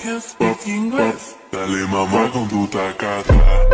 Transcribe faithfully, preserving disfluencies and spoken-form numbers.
can speak English. Dale mamá con tu tacata.